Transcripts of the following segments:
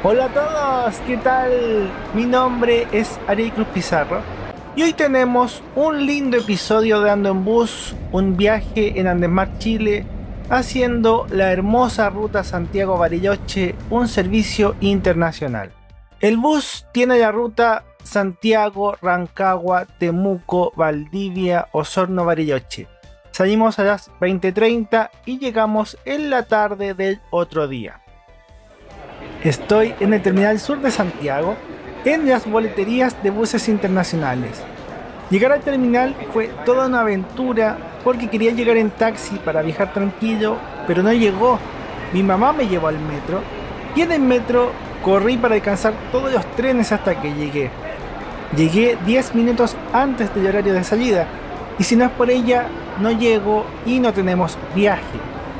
Hola a todos, ¿qué tal? Mi nombre es Ariel Cruz Pizarro y hoy tenemos un lindo episodio de Ando en Bus, un viaje en Andesmar, Chile, haciendo la hermosa ruta Santiago-Bariloche, un servicio internacional. El bus tiene la ruta Santiago, Rancagua, Temuco, Valdivia, Osorno-Bariloche. Salimos a las 20:30 y llegamos en la tarde del otro día. Estoy en el terminal sur de Santiago, en las boleterías de buses internacionales. Llegar al terminal fue toda una aventura porque quería llegar en taxi para viajar tranquilo, pero no llegó. Mi mamá me llevó al metro y en el metro corrí para alcanzar todos los trenes hasta que llegué. Llegué 10 minutos antes del horario de salida y si no es por ella, no llego y no tenemos viaje.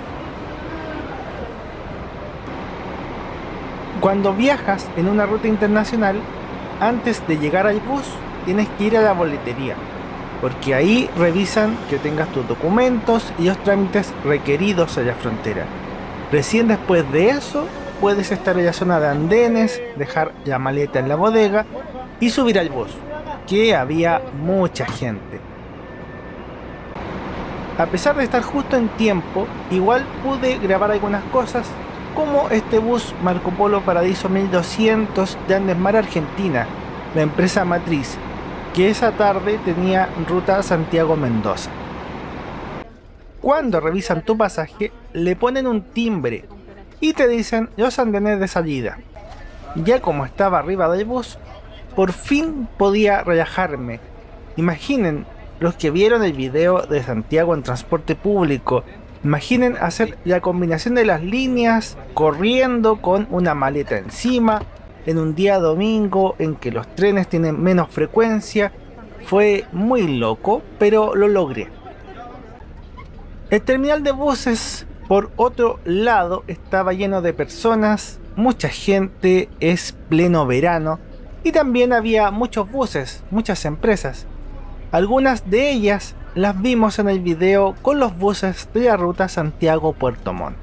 Cuando viajas en una ruta internacional, antes de llegar al bus, tienes que ir a la boletería, porque ahí revisan que tengas tus documentos y los trámites requeridos en la frontera. Recién después de eso, puedes estar en la zona de andenes, dejar la maleta en la bodega y subir al bus, que había mucha gente. A pesar de estar justo en tiempo, igual pude grabar algunas cosas, como este bus Marco Polo Paradiso 1200 de Andesmar, Argentina, la empresa matriz, que esa tarde tenía ruta Santiago-Mendoza. Cuando revisan tu pasaje, le ponen un timbre y te dicen los andenes de salida. Ya como estaba arriba del bus, por fin podía relajarme. Imaginen los que vieron el video de Santiago en transporte público. Imaginen hacer la combinación de las líneas corriendo con una maleta encima en un día domingo en que los trenes tienen menos frecuencia. Fue muy loco, pero lo logré. El terminal de buses, por otro lado, estaba lleno de personas, mucha gente, es pleno verano y también había muchos buses, muchas empresas. Algunas de ellas las vimos en el video con los buses de la ruta Santiago-Puerto Montt.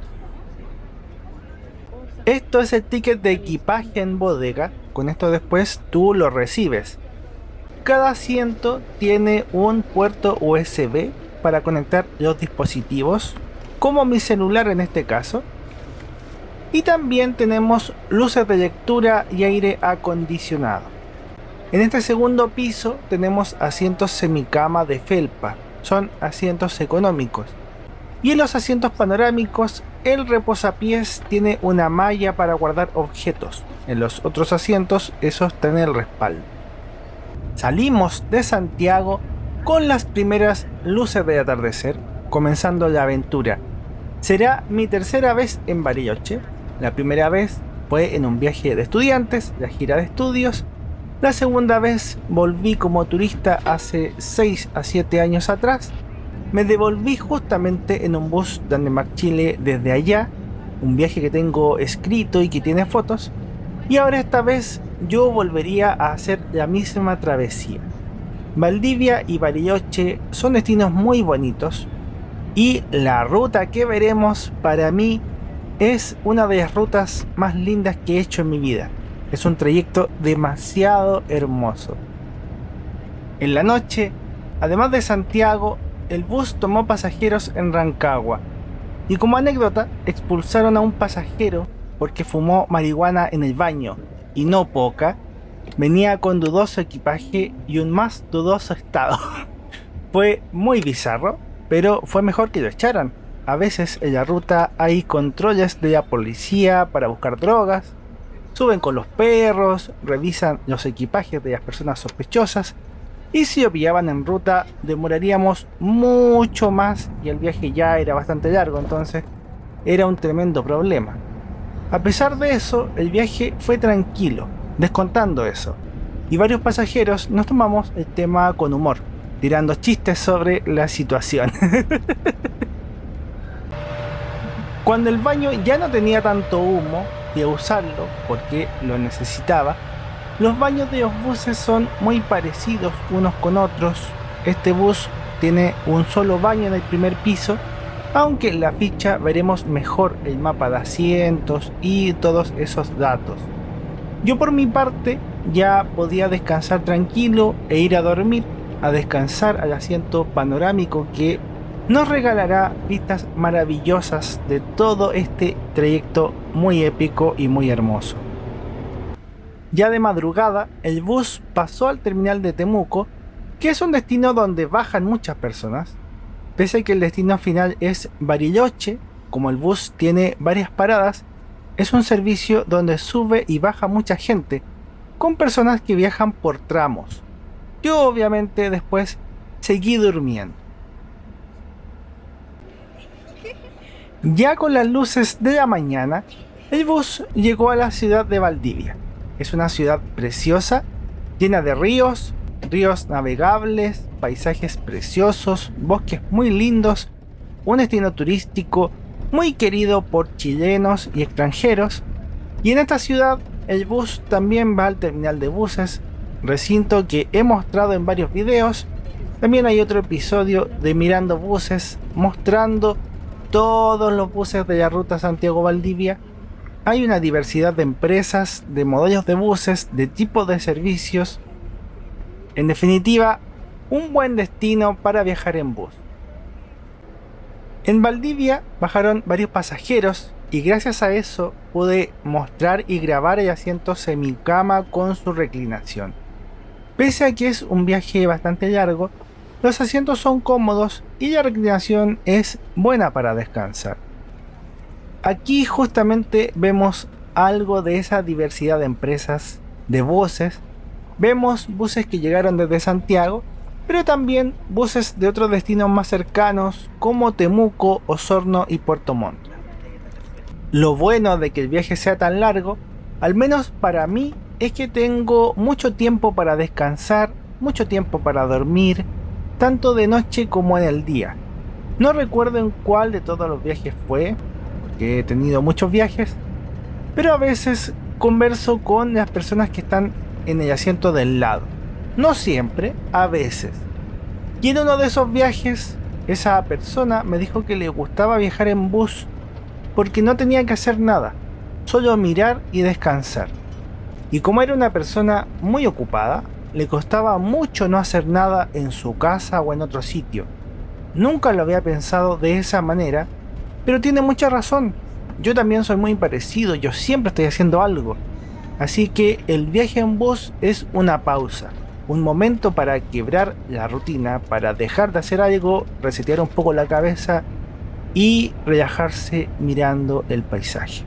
Esto es el ticket de equipaje en bodega, con esto después tú lo recibes. Cada asiento tiene un puerto USB para conectar los dispositivos, como mi celular en este caso. Y también tenemos luces de lectura y aire acondicionado. En este segundo piso tenemos asientos semicama de felpa, son asientos económicos. Y en los asientos panorámicos, el reposapiés tiene una malla para guardar objetos. En los otros asientos, esos tienen el respaldo. Salimos de Santiago con las primeras luces del atardecer, comenzando la aventura. Será mi tercera vez en Bariloche. La primera vez fue en un viaje de estudiantes, la gira de estudios. La segunda vez volví como turista hace 6 a 7 años atrás. Me devolví justamente en un bus de Andesmar, Chile desde allá, un viaje que tengo escrito y que tiene fotos. Y ahora esta vez yo volvería a hacer la misma travesía. Valdivia y Bariloche son destinos muy bonitos y la ruta que veremos para mí es una de las rutas más lindas que he hecho en mi vida. Es un trayecto demasiado hermoso. En la noche, además de Santiago, el bus tomó pasajeros en Rancagua. Y como anécdota, expulsaron a un pasajero porque fumó marihuana en el baño, y no poca. Venía con dudoso equipaje y un más dudoso estado. Fue muy bizarro, pero fue mejor que lo echaran. A veces en la ruta hay controles de la policía para buscar drogas. Suben con los perros, revisan los equipajes de las personas sospechosas y si lo pillaban en ruta demoraríamos mucho más y el viaje ya era bastante largo, entonces era un tremendo problema. A pesar de eso, el viaje fue tranquilo, descontando eso, y varios pasajeros nos tomamos el tema con humor, tirando chistes sobre la situación. Cuando el baño ya no tenía tanto humo y a usarlo porque lo necesitaba, los baños de los buses son muy parecidos unos con otros. Este bus tiene un solo baño en el primer piso, aunque en la ficha veremos mejor el mapa de asientos y todos esos datos. Yo por mi parte ya podía descansar tranquilo e ir a dormir, a descansar al asiento panorámico que nos regalará vistas maravillosas de todo este trayecto muy épico y muy hermoso. Ya de madrugada, el bus pasó al terminal de Temuco, que es un destino donde bajan muchas personas. Pese a que el destino final es Bariloche, como el bus tiene varias paradas, es un servicio donde sube y baja mucha gente, con personas que viajan por tramos. Yo obviamente después seguí durmiendo. Ya con las luces de la mañana, el bus llegó a la ciudad de Valdivia. Es una ciudad preciosa, llena de ríos, ríos navegables, paisajes preciosos, bosques muy lindos, un destino turístico muy querido por chilenos y extranjeros. Y en esta ciudad el bus también va al terminal de buses, recinto que he mostrado en varios videos. También hay otro episodio de Mirando Buses mostrando todos los buses de la ruta Santiago-Valdivia. Hay una diversidad de empresas, de modelos de buses, de tipos de servicios. En definitiva, un buen destino para viajar en bus. En Valdivia bajaron varios pasajeros y gracias a eso pude mostrar y grabar el asiento semicama con su reclinación. Pese a que es un viaje bastante largo, los asientos son cómodos y la reclinación es buena para descansar. Aquí justamente vemos algo de esa diversidad de empresas, de buses. Vemos buses que llegaron desde Santiago, pero también buses de otros destinos más cercanos como Temuco, Osorno y Puerto Montt. Lo bueno de que el viaje sea tan largo, al menos para mí, es que tengo mucho tiempo para descansar, mucho tiempo para dormir, tanto de noche como en el día. No recuerdo en cuál de todos los viajes fue, porque he tenido muchos viajes, pero a veces converso con las personas que están en el asiento del lado. No siempre, a veces. Y en uno de esos viajes, esa persona me dijo que le gustaba viajar en bus porque no tenía que hacer nada, solo mirar y descansar. Y como era una persona muy ocupada, le costaba mucho no hacer nada en su casa o en otro sitio. Nunca lo había pensado de esa manera, pero tiene mucha razón. Yo también soy muy parecido, yo siempre estoy haciendo algo. Así que el viaje en bus es una pausa, un momento para quebrar la rutina, para dejar de hacer algo, resetear un poco la cabeza y relajarse mirando el paisaje.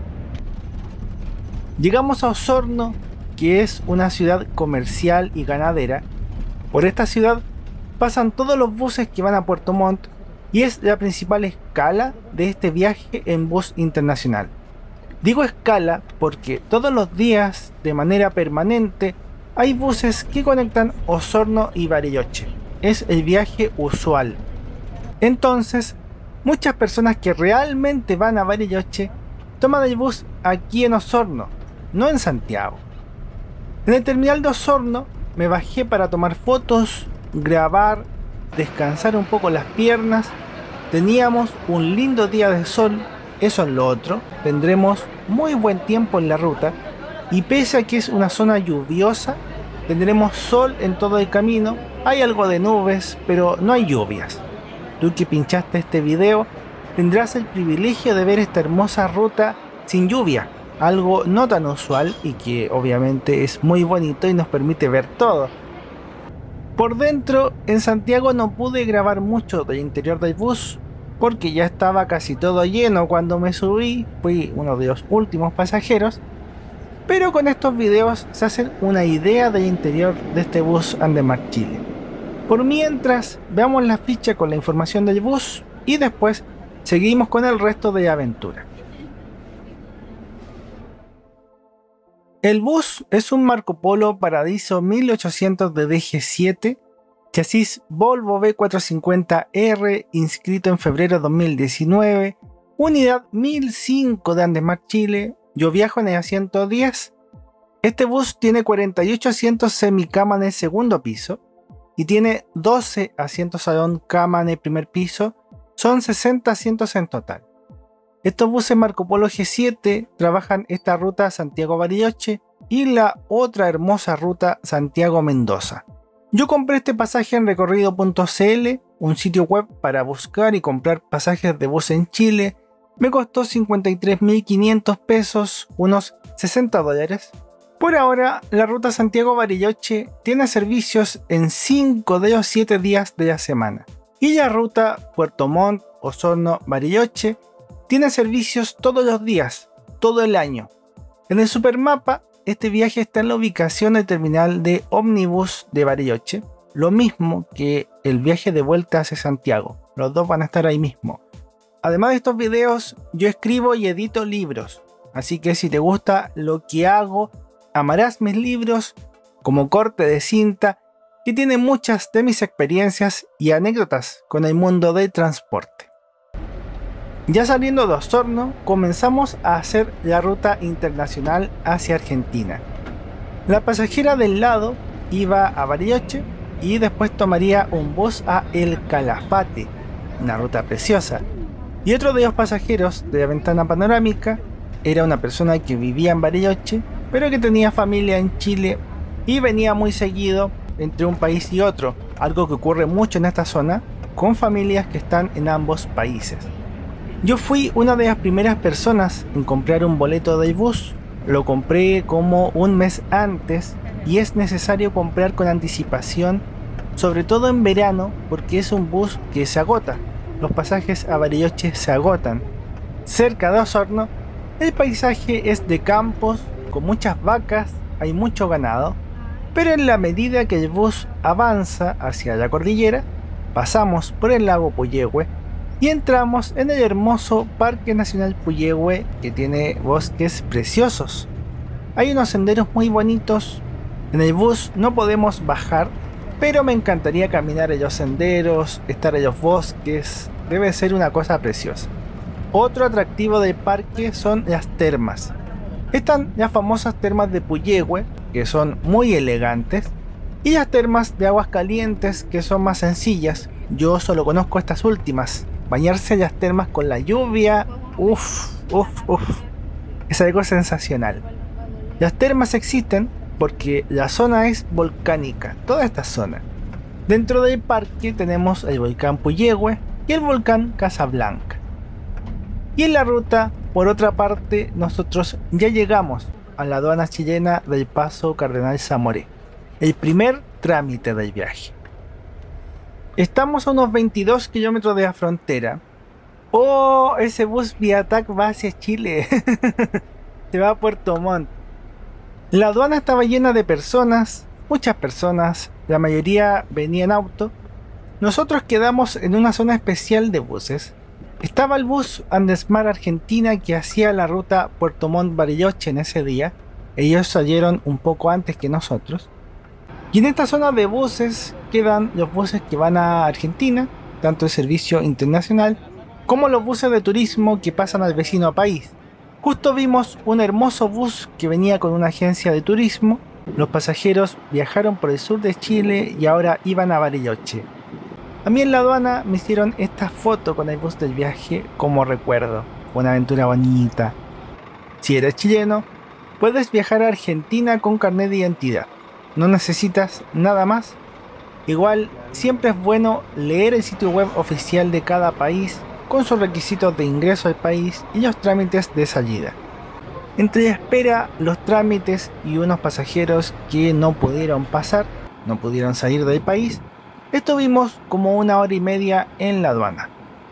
Llegamos a Osorno, que es una ciudad comercial y ganadera. Por esta ciudad pasan todos los buses que van a Puerto Montt y es la principal escala de este viaje en bus internacional. Digo escala porque todos los días, de manera permanente, hay buses que conectan Osorno y Bariloche. Es el viaje usual. Entonces, muchas personas que realmente van a Bariloche toman el bus aquí en Osorno, no en Santiago. En el terminal de Osorno me bajé para tomar fotos, grabar, descansar un poco las piernas. Teníamos un lindo día de sol, eso es lo otro. Tendremos muy buen tiempo en la ruta y pese a que es una zona lluviosa, tendremos sol en todo el camino. Hay algo de nubes, pero no hay lluvias. Tú que pinchaste este video tendrás el privilegio de ver esta hermosa ruta sin lluvia, algo no tan usual y que obviamente es muy bonito y nos permite ver todo. Por dentro, en Santiago no pude grabar mucho del interior del bus porque ya estaba casi todo lleno cuando me subí, fui uno de los últimos pasajeros, pero con estos videos se hacen una idea del interior de este bus Andemar Chile. Por mientras, veamos la ficha con la información del bus y después seguimos con el resto de la aventura. El bus es un Marco Polo Paradiso 1800 de DG7, chasis Volvo B450R, inscrito en febrero de 2019, unidad 1005 de Andemar Chile. Yo viajo en el asiento 10. Este bus tiene 48 asientos semicama en el segundo piso y tiene 12 asientos salón cama en el primer piso, son 60 asientos en total. Estos buses Marco Polo G7 trabajan esta ruta Santiago-Bariloche y la otra hermosa ruta Santiago-Mendoza. Yo compré este pasaje en recorrido.cl, un sitio web para buscar y comprar pasajes de bus en Chile. Me costó 53.500 pesos, unos $60. Por ahora, la ruta Santiago-Bariloche tiene servicios en 5 de los 7 días de la semana. Y la ruta Puerto Montt, Osorno, Bariloche tiene servicios todos los días, todo el año. En el supermapa, este viaje está en la ubicación del terminal de ómnibus de Bariloche, lo mismo que el viaje de vuelta hacia Santiago. Los dos van a estar ahí mismo. Además de estos videos, yo escribo y edito libros, así que si te gusta lo que hago, amarás mis libros como Corte de Cinta, que tiene muchas de mis experiencias y anécdotas con el mundo del transporte. Ya saliendo de Osorno, comenzamos a hacer la ruta internacional hacia Argentina. La pasajera del lado iba a Bariloche y después tomaría un bus a El Calafate, una ruta preciosa. Y otro de los pasajeros de la ventana panorámica era una persona que vivía en Bariloche, pero que tenía familia en Chile y venía muy seguido entre un país y otro, algo que ocurre mucho en esta zona, con familias que están en ambos países. Yo fui una de las primeras personas en comprar un boleto de bus. Lo compré como un mes antes y es necesario comprar con anticipación, sobre todo en verano, porque es un bus que se agota. Los pasajes a Bariloche se agotan. Cerca de Osorno, el paisaje es de campos, con muchas vacas, hay mucho ganado, pero en la medida que el bus avanza hacia la cordillera, pasamos por el lago Puyehue y entramos en el hermoso Parque Nacional Puyehue, que tiene bosques preciosos. Hay unos senderos muy bonitos. En el bus no podemos bajar, pero me encantaría caminar en los senderos, estar en los bosques. Debe ser una cosa preciosa. Otro atractivo del parque son las termas. Están las famosas termas de Puyehue, que son muy elegantes, y las termas de aguas calientes, que son más sencillas. Yo solo conozco estas últimas. Bañarse en las termas con la lluvia, uff, es algo sensacional. Las termas existen porque la zona es volcánica, toda esta zona. Dentro del parque tenemos el volcán Puyehue y el volcán Casablanca. Y en la ruta, por otra parte, nosotros ya llegamos a la aduana chilena del Paso Cardenal Zamoré, el primer trámite del viaje. Estamos a unos 22 kilómetros de la frontera. ¡Oh! Ese bus Viatac va hacia Chile. Se va a Puerto Montt. La aduana estaba llena de personas, muchas personas, la mayoría venía en auto. Nosotros quedamos en una zona especial de buses. Estaba el bus Andesmar Argentina que hacía la ruta Puerto Montt-Bariloche en ese día. Ellos salieron un poco antes que nosotros. Y en esta zona de buses quedan los buses que van a Argentina, tanto el servicio internacional como los buses de turismo que pasan al vecino país. Justo vimos un hermoso bus que venía con una agencia de turismo. Los pasajeros viajaron por el sur de Chile y ahora iban a Bariloche. A mí en la aduana me hicieron esta foto con el bus del viaje como recuerdo. Una aventura bonita. Si eres chileno, puedes viajar a Argentina con carnet de identidad. No necesitas nada más. Igual, siempre es bueno leer el sitio web oficial de cada país con sus requisitos de ingreso al país y los trámites de salida. Entre la espera, los trámites y unos pasajeros que no pudieron pasar, no pudieron salir del país, estuvimos como 1 hora y media en la aduana.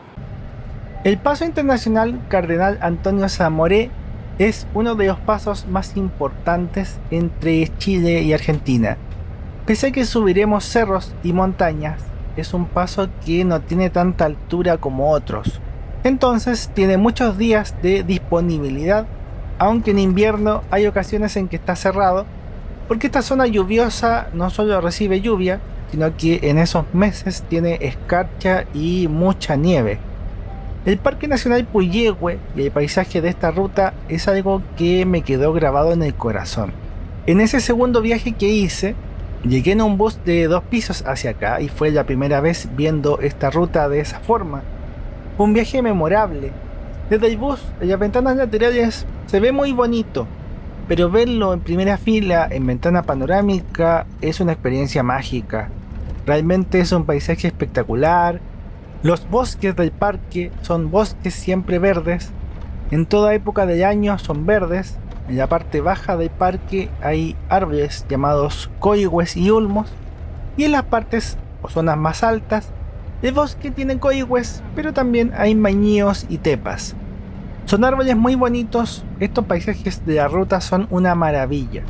El paso internacional Cardenal Antonio Zamoré es uno de los pasos más importantes entre Chile y Argentina. Pese a que subiremos cerros y montañas, es un paso que no tiene tanta altura como otros. Entonces tiene muchos días de disponibilidad, aunque en invierno hay ocasiones en que está cerrado, porque esta zona lluviosa no solo recibe lluvia, sino que en esos meses tiene escarcha y mucha nieve. El Parque Nacional Puyehue y el paisaje de esta ruta es algo que me quedó grabado en el corazón. En ese segundo viaje que hice, llegué en un bus de 2 pisos hacia acá y fue la primera vez viendo esta ruta de esa forma. Fue un viaje memorable. Desde el bus, en las ventanas laterales, se ve muy bonito. pero verlo en primera fila, en ventana panorámica, es una experiencia mágica. Realmente es un paisaje espectacular. Los bosques del parque son bosques siempre verdes. En toda época del año son verdes. En la parte baja del parque hay árboles llamados coigües y ulmos. Y en las partes o zonas más altas, el bosque tiene coigües, pero también hay mañíos y tepas. Son árboles muy bonitos. Estos paisajes de la ruta son una maravilla.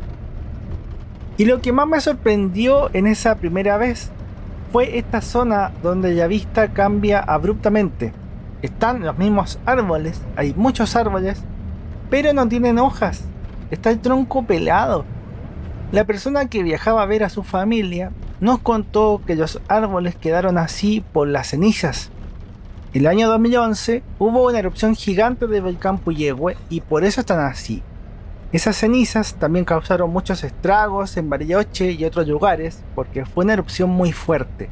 Y lo que más me sorprendió en esa primera vez fue esta zona donde la vista cambia abruptamente. Están los mismos árboles, hay muchos árboles, pero no tienen hojas. Está el tronco pelado. La persona que viajaba a ver a su familia nos contó que los árboles quedaron así por las cenizas. El año 2011 hubo una erupción gigante del volcán Puyehue y por eso están así. Esas cenizas también causaron muchos estragos en Bariloche y otros lugares porque fue una erupción muy fuerte.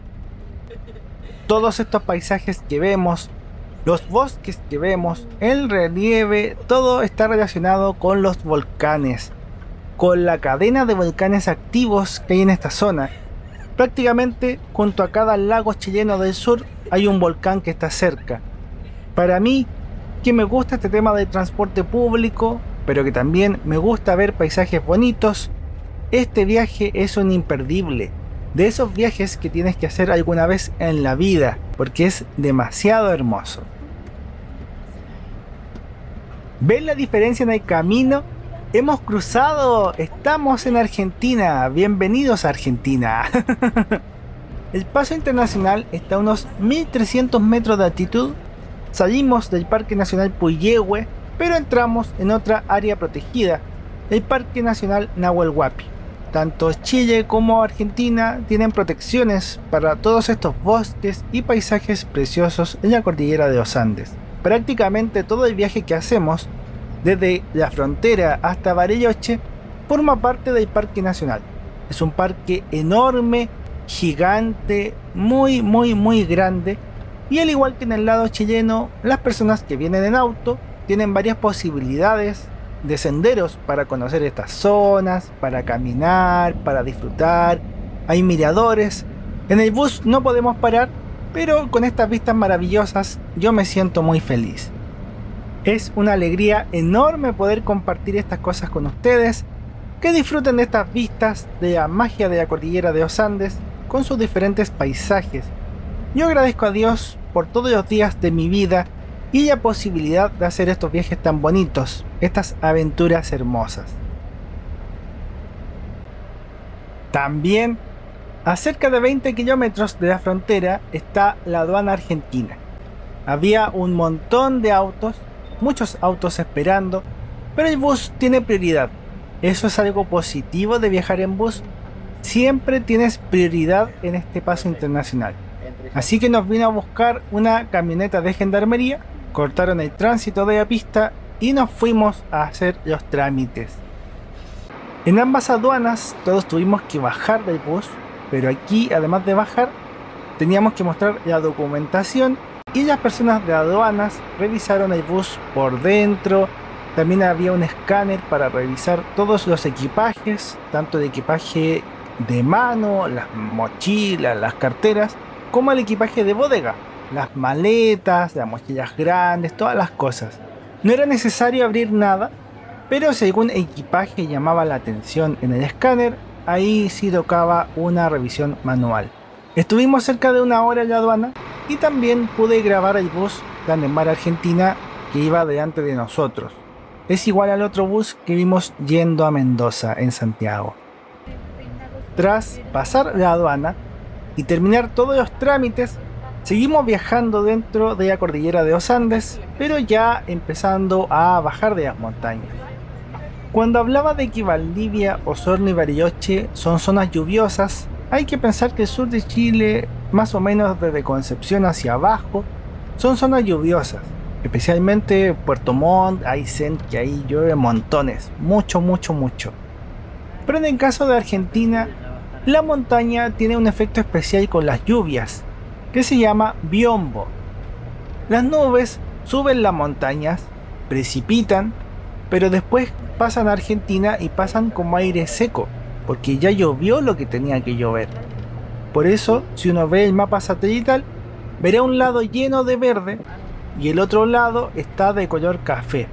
Todos estos paisajes que vemos, los bosques que vemos, el relieve, todo está relacionado con los volcanes, con la cadena de volcanes activos que hay en esta zona. Prácticamente junto a cada lago chileno del sur hay un volcán que está cerca. Para mí, que me gusta este tema del transporte público, pero que también me gusta ver paisajes bonitos, este viaje es un imperdible. De esos viajes que tienes que hacer alguna vez en la vida, porque es demasiado hermoso. ¿Ven la diferencia en el camino? Hemos cruzado, estamos en Argentina, bienvenidos a Argentina. El paso internacional está a unos 1300 metros de altitud. Salimos del Parque Nacional Puyehue, pero entramos en otra área protegida, el Parque Nacional Nahuel Huapi. Tanto Chile como Argentina tienen protecciones para todos estos bosques y paisajes preciosos en la cordillera de los Andes. Prácticamente todo el viaje que hacemos, desde la frontera hasta Bariloche, forma parte del Parque Nacional. Es un parque enorme, gigante, muy grande, y al igual que en el lado chileno, las personas que vienen en auto tienen varias posibilidades de senderos para conocer estas zonas, para caminar, para disfrutar. Hay miradores. En el bus no podemos parar, pero con estas vistas maravillosas yo me siento muy feliz. Es una alegría enorme poder compartir estas cosas con ustedes, que disfruten de estas vistas, de la magia de la cordillera de los Andes, con sus diferentes paisajes. Yo agradezco a Dios por todos los días de mi vida y la posibilidad de hacer estos viajes tan bonitos, estas aventuras hermosas. También, a cerca de 20 kilómetros de la frontera está la aduana argentina. Había un montón de autos, muchos autos esperando, pero el bus tiene prioridad. Eso es algo positivo de viajar en bus. Siempre tienes prioridad en este paso internacional. Así que nos vino a buscar una camioneta de gendarmería, cortaron el tránsito de la pista y nos fuimos a hacer los trámites. En ambas aduanas todos tuvimos que bajar del bus, pero aquí además de bajar teníamos que mostrar la documentación y las personas de aduanas revisaron el bus por dentro. También había un escáner para revisar todos los equipajes, tanto el equipaje de mano, las mochilas, las carteras, como el equipaje de bodega, las maletas, las mochilas grandes, todas las cosas. No era necesario abrir nada, pero si algún equipaje llamaba la atención en el escáner, ahí sí tocaba una revisión manual. Estuvimos cerca de una hora en la aduana y también pude grabar el bus Landemar Argentina que iba delante de nosotros. Es igual al otro bus que vimos yendo a Mendoza, en Santiago. Tras pasar la aduana y terminar todos los trámites, seguimos viajando dentro de la cordillera de los Andes, pero ya empezando a bajar de las montañas. Cuando hablaba de que Valdivia, Osorno y Bariloche son zonas lluviosas, hay que pensar que el sur de Chile, más o menos desde Concepción hacia abajo, son zonas lluviosas. Especialmente Puerto Montt, Aysén, que ahí llueve montones, mucho. Pero en el caso de Argentina, la montaña tiene un efecto especial con las lluvias, que se llama biombo. Las nubes suben las montañas, precipitan, pero después pasan a Argentina y pasan como aire seco, porque ya llovió lo que tenía que llover. Por eso, si uno ve el mapa satelital, verá un lado lleno de verde y el otro lado está de color café.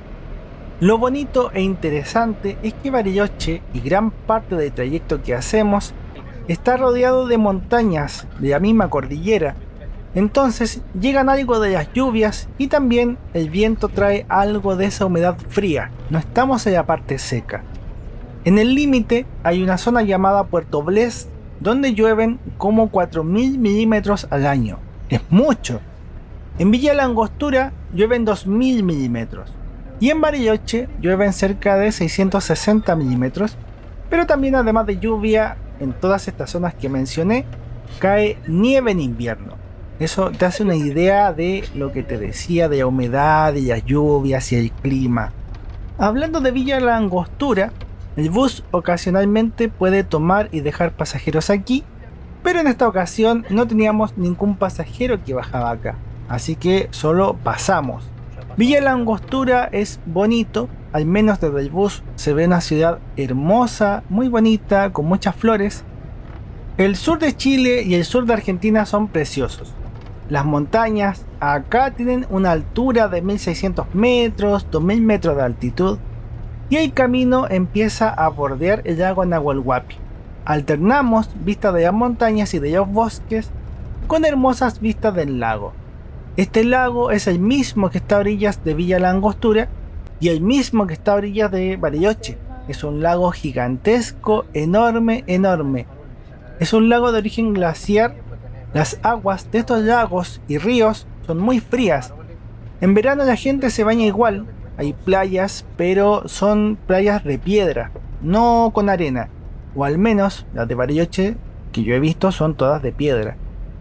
Lo bonito e interesante es que Bariloche y gran parte del trayecto que hacemos está rodeado de montañas de la misma cordillera. Entonces llegan algo de las lluvias y también el viento trae algo de esa humedad fría. No estamos en la parte seca. En el límite hay una zona llamada Puerto Blest donde llueven como 4.000 milímetros al año. Es mucho. En Villa La Angostura llueven 2.000 milímetros. Y en Bariloche llueven cerca de 660 milímetros. Pero también, además de lluvia, en todas estas zonas que mencioné, cae nieve en invierno. Eso te hace una idea de lo que te decía de la humedad y las lluvias y el clima. Hablando de Villa La Angostura, el bus ocasionalmente puede tomar y dejar pasajeros aquí, pero en esta ocasión no teníamos ningún pasajero que bajaba acá, así que solo pasamos. Villa La Angostura es bonito, al menos desde el bus se ve una ciudad hermosa, muy bonita, con muchas flores. El sur de Chile y el sur de Argentina son preciosos. Las montañas acá tienen una altura de 1.600 metros, 2.000 metros de altitud, y el camino empieza a bordear el lago Nahuel Huapi. Alternamos vistas de las montañas y de los bosques con hermosas vistas del lago. Este lago es el mismo que está a orillas de Villa La Angostura y el mismo que está a orillas de Bariloche. Es un lago gigantesco, enorme, enorme. Es un lago de origen glaciar. Las aguas de estos lagos y ríos son muy frías. En verano la gente se baña igual. Hay playas, pero son playas de piedra, no con arena. O al menos las de Bariloche que yo he visto son todas de piedra.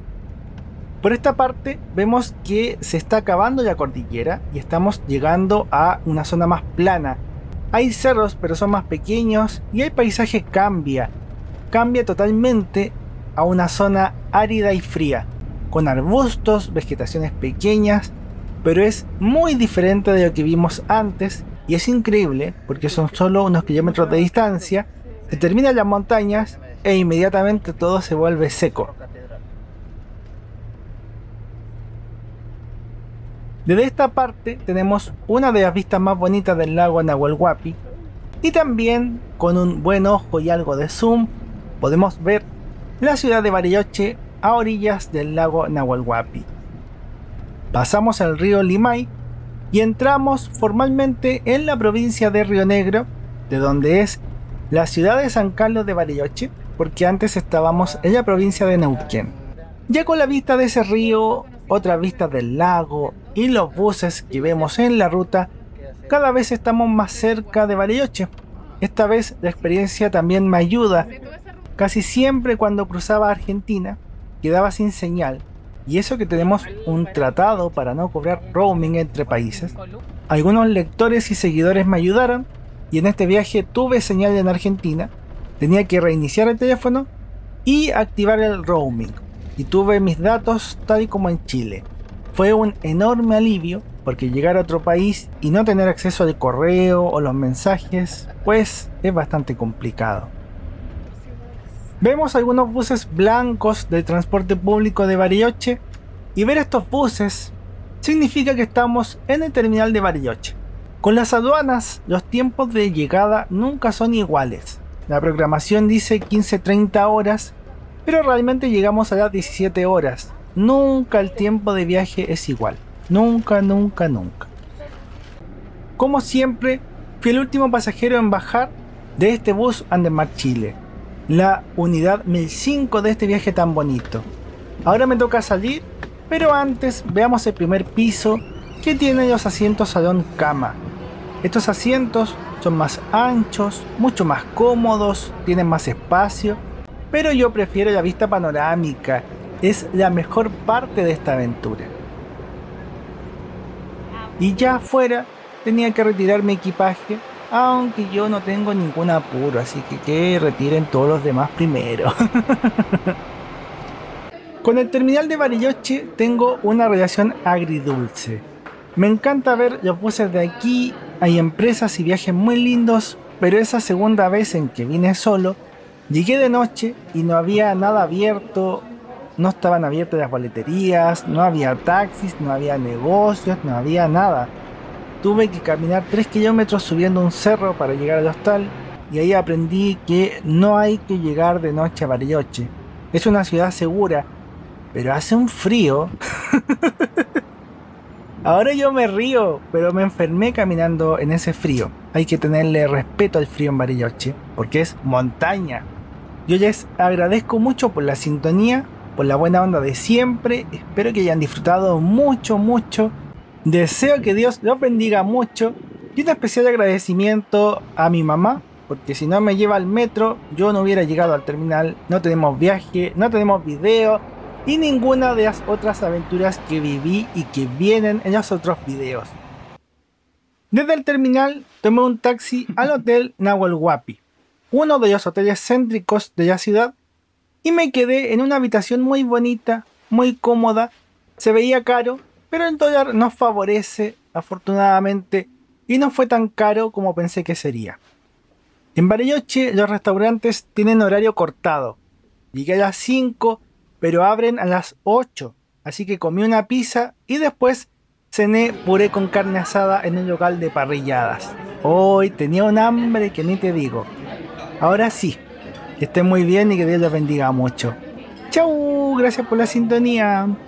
Por esta parte vemos que se está acabando la cordillera y estamos llegando a una zona más plana. Hay cerros, pero son más pequeños y el paisaje cambia totalmente a una zona árida y fría, con arbustos, vegetaciones pequeñas, pero es muy diferente de lo que vimos antes y es increíble porque son solo unos kilómetros de distancia, se terminan las montañas e inmediatamente todo se vuelve seco. Desde esta parte tenemos una de las vistas más bonitas del lago Nahuel Huapi y también con un buen ojo y algo de zoom podemos ver la ciudad de Bariloche a orillas del lago Nahuel Huapi. Pasamos el río Limay y entramos formalmente en la provincia de Río Negro, de donde es la ciudad de San Carlos de Bariloche, porque antes estábamos en la provincia de Neuquén. Ya con la vista de ese río, otras vistas del lago y los buses que vemos en la ruta, cada vez estamos más cerca de Bariloche. Esta vez la experiencia también me ayuda. Casi siempre cuando cruzaba Argentina quedaba sin señal, y eso que tenemos un tratado para no cobrar roaming entre países. Algunos lectores y seguidores me ayudaron y en este viaje tuve señal en Argentina, tenía que reiniciar el teléfono y activar el roaming, y tuve mis datos tal como en Chile. Fue un enorme alivio porque llegar a otro país y no tener acceso al correo o los mensajes pues es bastante complicado. Vemos algunos buses blancos del transporte público de Bariloche y ver estos buses significa que estamos en el terminal de Bariloche. Con las aduanas los tiempos de llegada nunca son iguales. La programación dice 15-30 horas, pero realmente llegamos a las 17 horas. Nunca el tiempo de viaje es igual. Nunca, nunca, nunca. Como siempre, fui el último pasajero en bajar de este bus Andemar Chile, la unidad 1005 de este viaje tan bonito. Ahora me toca salir, pero antes veamos el primer piso que tiene los asientos salón cama. Estos asientos son más anchos, mucho más cómodos, tienen más espacio, pero yo prefiero la vista panorámica, es la mejor parte de esta aventura. Y ya afuera tenía que retirar mi equipaje, aunque yo no tengo ningún apuro, así que retiren todos los demás primero. Con el terminal de Bariloche tengo una relación agridulce. Me encanta ver los buses de aquí hay empresas y viajes muy lindos, pero esa segunda vez en que vine solo, llegué de noche y no había nada abierto, no estaban abiertas las boleterías, no había taxis, no había negocios, no había nada. Tuve que caminar 3 kilómetros subiendo un cerro para llegar al hostal y ahí aprendí que no hay que llegar de noche a Bariloche. Es una ciudad segura, pero hace un frío. Ahora yo me río, pero me enfermé caminando en ese frío. Hay que tenerle respeto al frío en Bariloche, porque es montaña. Yo les agradezco mucho por la sintonía, por la buena onda de siempre. Espero que hayan disfrutado mucho, mucho. Deseo que Dios los bendiga mucho. Y un especial agradecimiento a mi mamá, porque si no me lleva al metro, yo no hubiera llegado al terminal. No tenemos viaje, no tenemos video y ninguna de las otras aventuras que viví y que vienen en los otros videos. Desde el terminal tomé un taxi al hotel Nahuel Huapi, uno de los hoteles céntricos de la ciudad, y me quedé en una habitación muy bonita, muy cómoda. Se veía caro, pero el dólar nos favorece afortunadamente y no fue tan caro como pensé que sería. En Bariloche los restaurantes tienen horario cortado. Llegué a las 5, pero abren a las 8, así que comí una pizza y después cené puré con carne asada en un local de parrilladas. Hoy tenía un hambre que ni te digo. Ahora sí, que estén muy bien y que Dios los bendiga mucho. Chau, gracias por la sintonía.